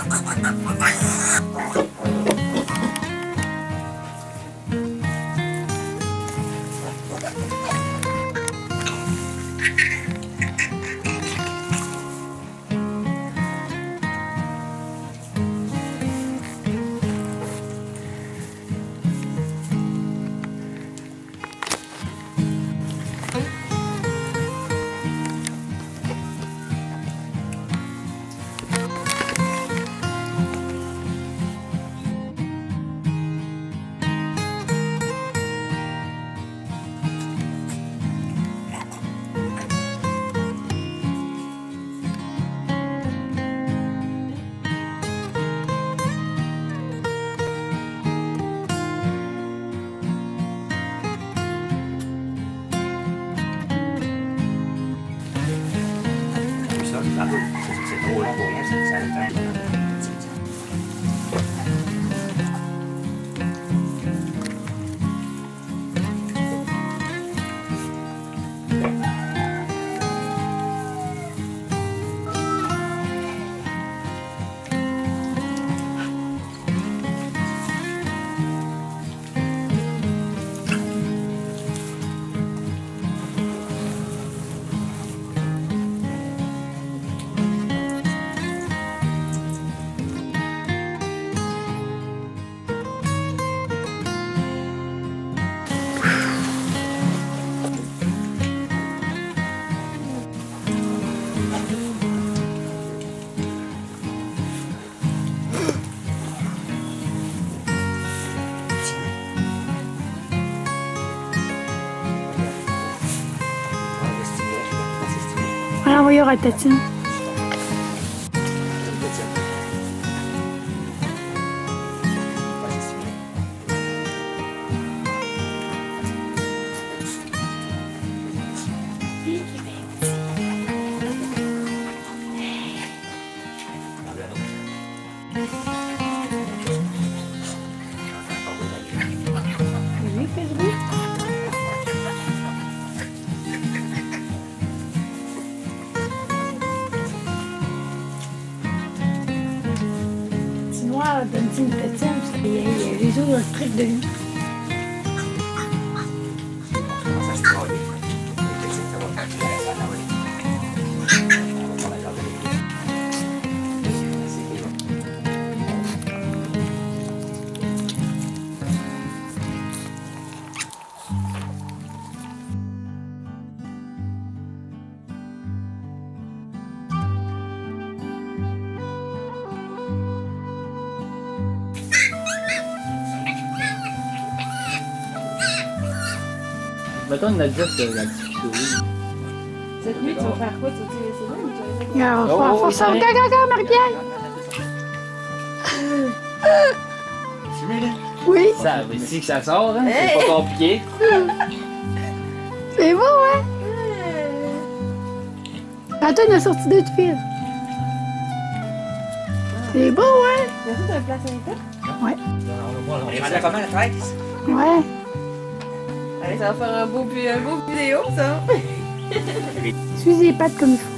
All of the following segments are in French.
C'est trop long pour rien, ça le temps. On va y avoir Tatine. Oui, Pedro. Donne-t-il une petite, parce qu'il y a les autres trucs de lui. Mettons une adresse de la discussion. Cette nuit, tu vas faire quoi? Tu vas tirer ses mains ou tu vas On va faire ça. Gaga, Marie-Pierre! Oui! Ça, ici que ça sort, hein? C'est pas compliqué. C'est beau, hein? Attends, on a sorti deux fils. C'est beau, hein? T'as fait un place à Ouais. On est rendu à comment la fête? Ouais. Allez, ça va faire un beau vidéo, ça. Suis les pattes comme il faut.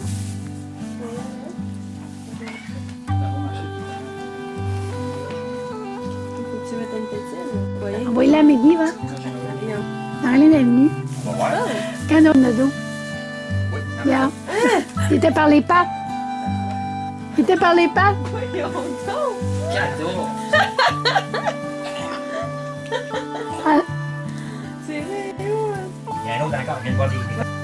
Faut que tu mettes une petite. Envoyez-la à Maggie, va. Dans l'avenue. On va voir. Quand on a dos. Oui. Regarde. Il était par les pattes. Il était par les pattes. Voyons donc. Cadeau. Ah, C'est vrai, où? Il y a un autre encore, viens de voir des.